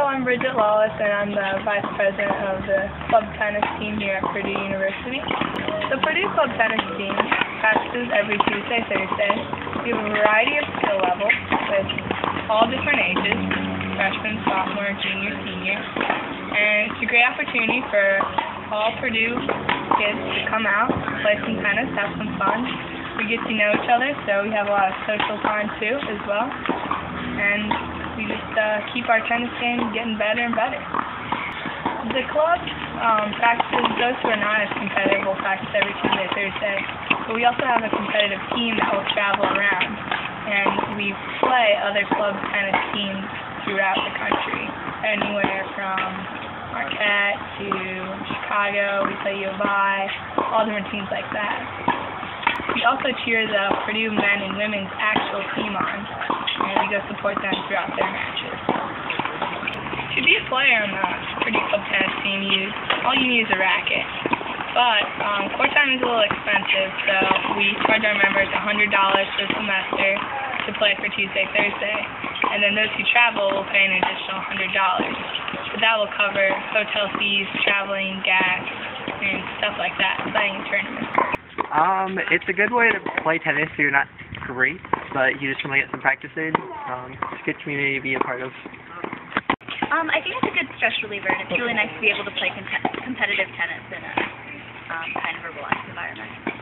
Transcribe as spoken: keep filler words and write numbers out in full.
I'm Bridget Lawless, and I'm the Vice President of the club tennis team here at Purdue University. The Purdue club tennis team practices every Tuesday, Thursday. We have a variety of skill levels with all different ages, freshman, sophomore, junior, senior. And it's a great opportunity for all Purdue kids to come out, play some tennis, have some fun. We get to know each other, so we have a lot of social time too as well. And we just uh, keep our tennis game getting better and better. The club um, practices, those who are not as competitive will practice every Tuesday, Thursday, but we also have a competitive team that will travel around, and we play other club tennis teams throughout the country, anywhere from Marquette to Chicago. We play U of I, all different teams like that. We also cheer the Purdue men and women's actual team on, and we go support them throughout their matches. To be a player on the Purdue club tennis team, you all you need is a racket. But um, court time is a little expensive, so we charge our members one hundred dollars for the semester to play for Tuesday, Thursday, and then those who travel will pay an additional one hundred dollars. So that will cover hotel fees, traveling, gas, and stuff like that, playing tournaments. Um, it's a good way to play tennis. You're not great, but you just want to get some practice in. Um, it's a good community to be a part of. Um, I think it's a good stress reliever, and it's really nice to be able to play com competitive tennis in a um, kind of a relaxed environment.